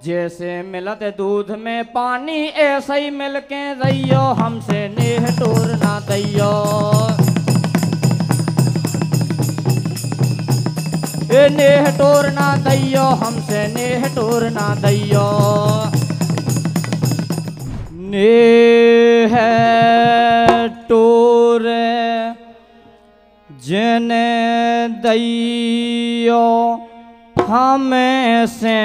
जैसे मिलत दूध में पानी ऐसा ही मिल के रहियो हमसे नेह टोर ना दैयो। ए नेह टोर ना दैयो हमसे नेह टोर ना दैयो। नेह टोर जने दैयो हमें से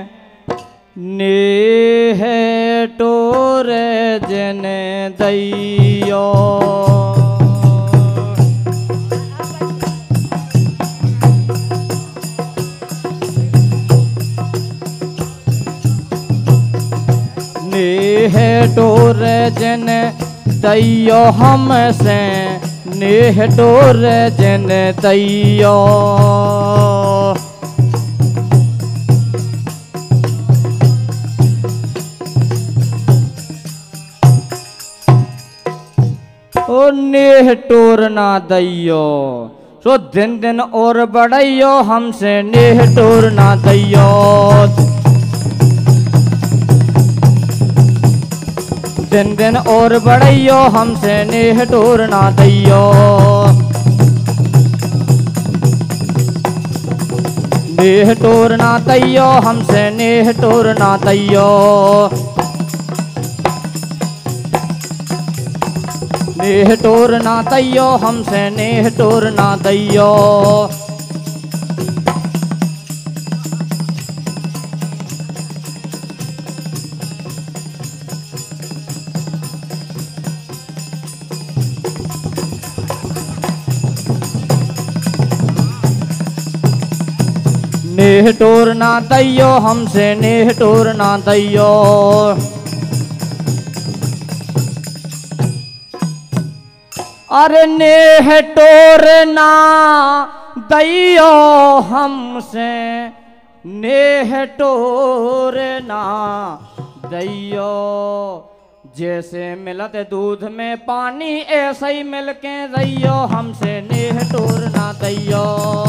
नेह टोर जने दैयो। नेह टोर जने दैयो हमसे नेह टोर जने दैयो। ओ नेह टोर ना दैयो सो दिन दिन और बढ़ाइयो हमसे नेह टोर ना दैयो। दिन दिन और बढ़ाइयो हमसे नेह टोर ना दैयो। नेह टोर ना दैयो हमसे नेह टोर ना दैयो। नेह टोर ना दैयो हमसे नेह टोर ना दैयो। नेह टोर ना दैयो हमसे नेह टोर ना दैयो। अरे नेह टोर ना दैयो हमसे नेह टोर ना दैयो। जैसे मिलत दूध में पानी ऐसा ही मिल के रहियो हमसे नेह टोर ना दैयो।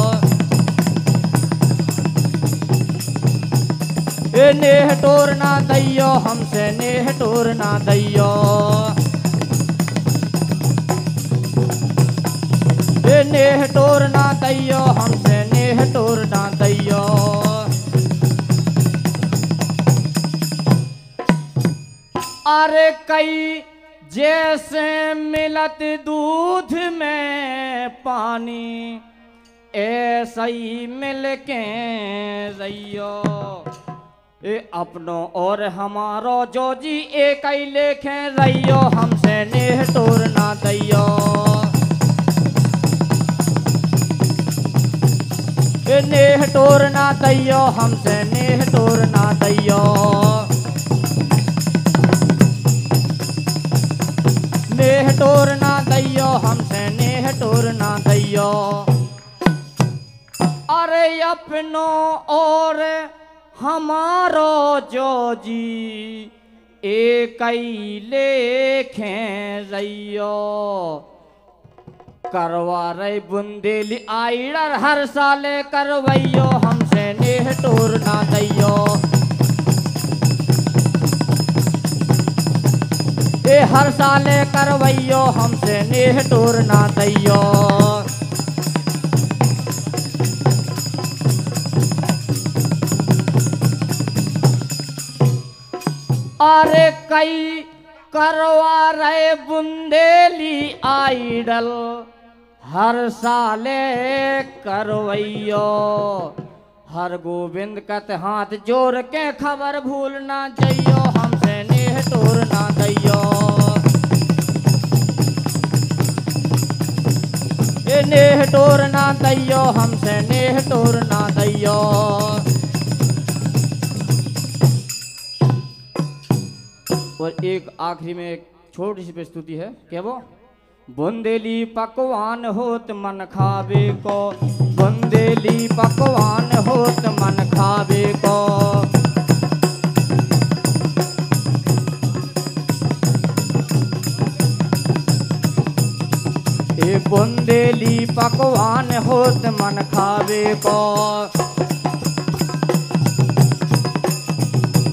ए नेह टोर ना दैयो हमसे नेह टोर ना दैयो। ए नेह टोर ना दैयो हमसे नेह टोर ना दैयो। अरे कई जैसे मिलत दूध में पानी ऐसा ही मिल के रहियो। ए अपनो और हमारो जो जी एक ही लेखे रहियो हमसे नेह टोर ना दैयो। ए नेह टोर ना दैयो हमसे नेह टोर ना दैयो। नेह टोर ना दैयो हमसे नेह टोर ना दैयो। अरे अपनो और हमारो जो जी एक ही लेखे रहियो। करवा रही बुंदेली आइडर हर साले करवैयो हमसे नेह टोर ना दैयो। ए हर साले करवैयो हमसे नेह टोर ना दैयो। अरे कई करवा रहे बुंदेली आइडल हर साले करवैयो। हर गोविंद कत हाथ जोड़ के खबर भूल ना जइयो हमसे नेह टोर ना दैयो। ए नेह टोर ना दैयो हमसे नेह टोर ना दैयो। और एक आखिरी में एक छोटी सी प्रस्तुति है क्या वो। बुंदेली पकवान होत मन खावे को। बुंदेली पकवान होत मन खावे को। ए बुंदेली पकवान होत मन खावे को।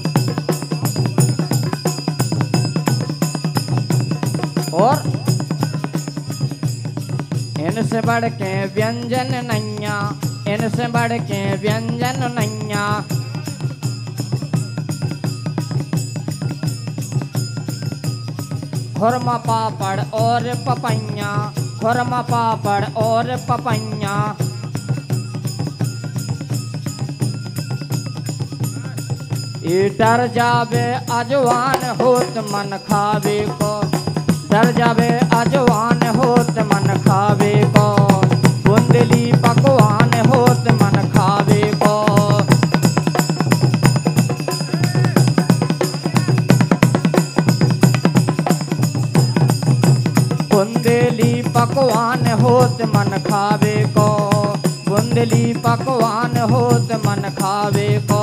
इनसे बढ़ के व्यंजन नैया, इनसे बढ़ के व्यंजन नैया। खुरमा पापड़ और पपैया, खुरमा पापड़ और पपैया। ये डर जावे अजवान होत मन खावे को, डर जावे अजवान होत मन खावे को। बुंदेली पकवान होत मन खावे को। बुंदेली पकवान होत मन खावे को, बुंदेली पकवान होत मन खावे को।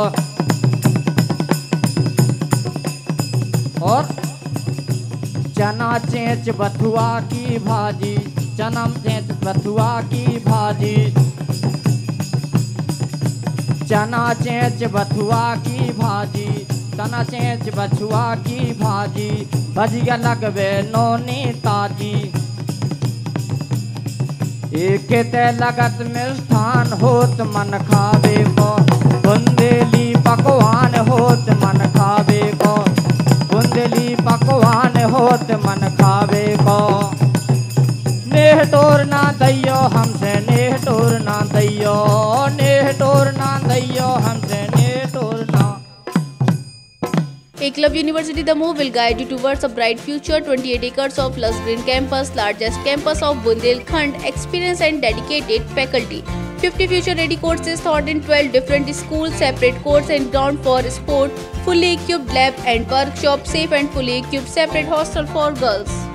और चना चेंच बथुआ की भाजी, चना चेंच बथुआ की भाजी। चना चेंच बथुआ की भाजी, चना चेंच बथुआ की भाजी। भजिया लगवे नौनी ताजी, एक ते लगत मिष्ठान होत मन खावे को। बुंदेली पकवान होत मन खावे को, बुंदेली पकवान होत मन खावे को। नेह टोर ना दैयो हमसे, नेह टोर ना दैयो, नेह टोर ना दैयो हमसे, नेह टोर ना। Eklavya University, the move will guide you towards a bright future. 28 acres of lush green campus, largest campus of Bundelkhand, experienced and dedicated faculty. 50 future-ready courses taught in 12 different schools, separate courts and ground for sport, fully equipped lab and workshop, safe and fully equipped separate hostel for girls.